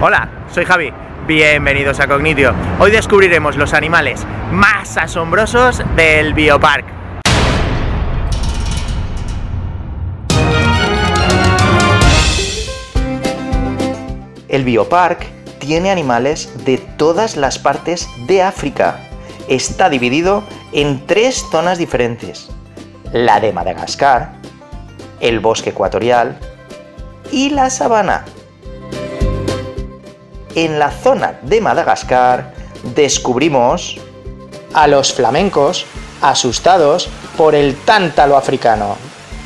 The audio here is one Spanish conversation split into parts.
Hola, soy Javi, bienvenidos a Cognitio. Hoy descubriremos los animales más asombrosos del Biopark. El Biopark tiene animales de todas las partes de África. Está dividido en 3 zonas diferentes: la de Madagascar, el bosque ecuatorial y la sabana. En la zona de Madagascar descubrimos a los flamencos asustados por el tántalo africano.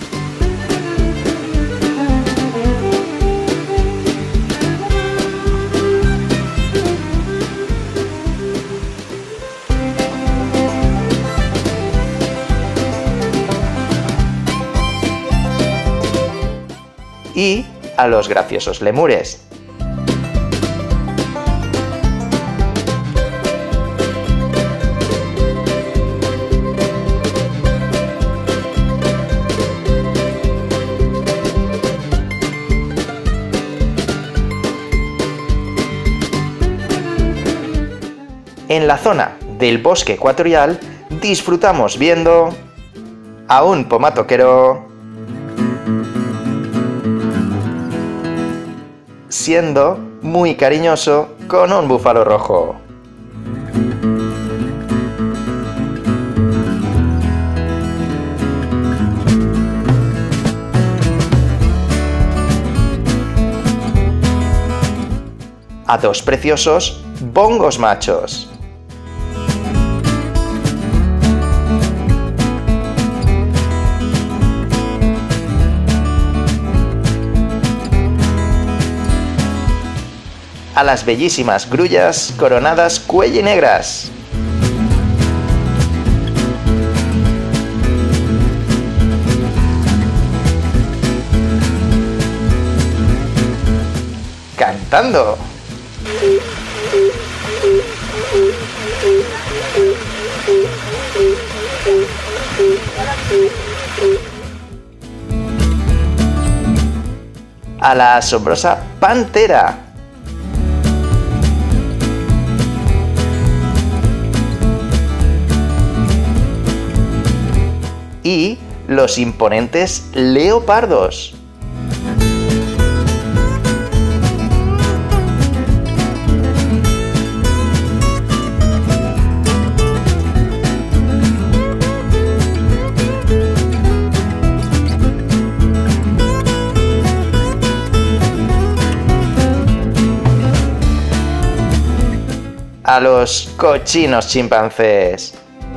Y a los graciosos lemures. En la zona del bosque ecuatorial disfrutamos viendo a un pomatoquero siendo muy cariñoso con un búfalo rojo. A 2 preciosos bongos machos. A las bellísimas grullas coronadas cuellinegras. Cantando. A la asombrosa pantera. Y los imponentes leopardos. A los cochinos chimpancés.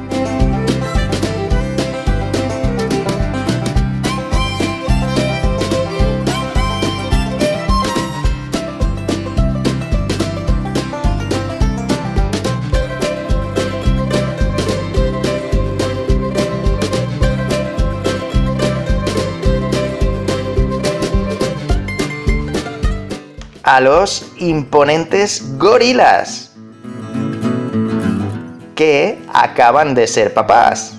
A los imponentes gorilas, que acaban de ser papás.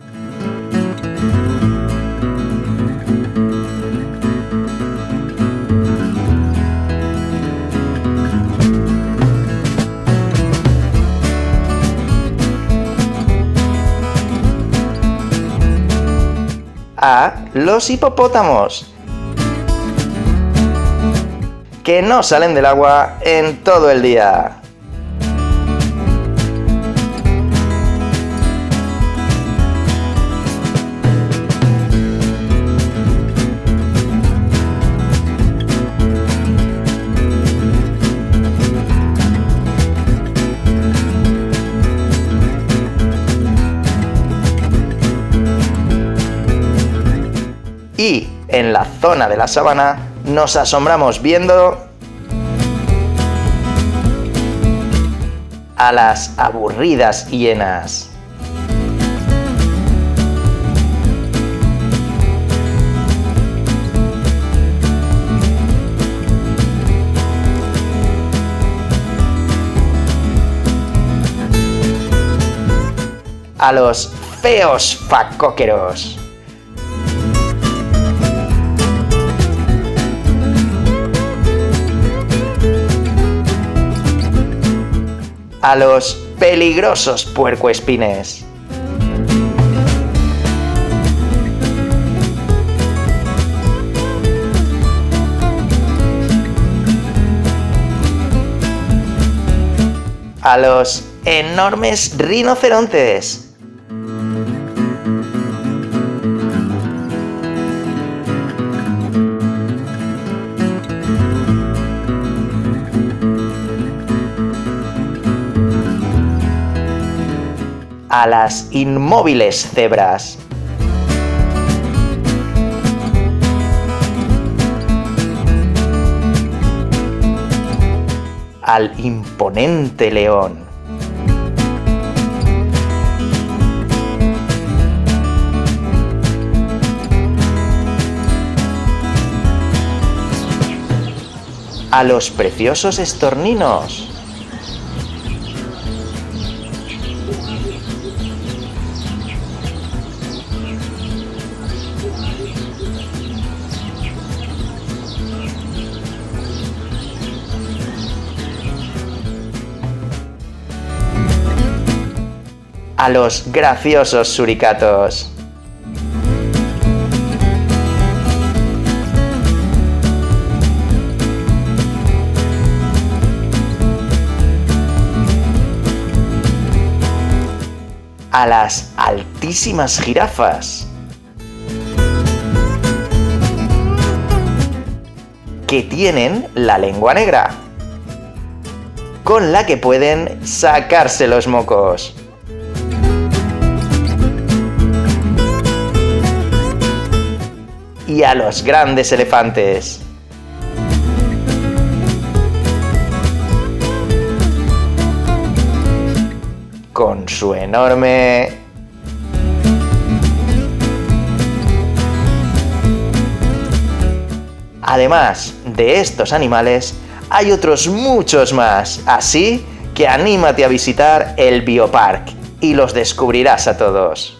A los hipopótamos, que no salen del agua en todo el día. Y en la zona de la sabana nos asombramos viendo a las aburridas hienas. A los feos facóqueros. a los peligrosos puercoespines. A los enormes rinocerontes. A las inmóviles cebras. Al imponente león. A los preciosos estorninos. A los graciosos suricatos. A las altísimas jirafas. Que tienen la lengua negra, con la que pueden sacarse los mocos. Y a los grandes elefantes. Con su enorme... Además de estos animales, hay otros muchos más, así que anímate a visitar el Biopark y los descubrirás a todos.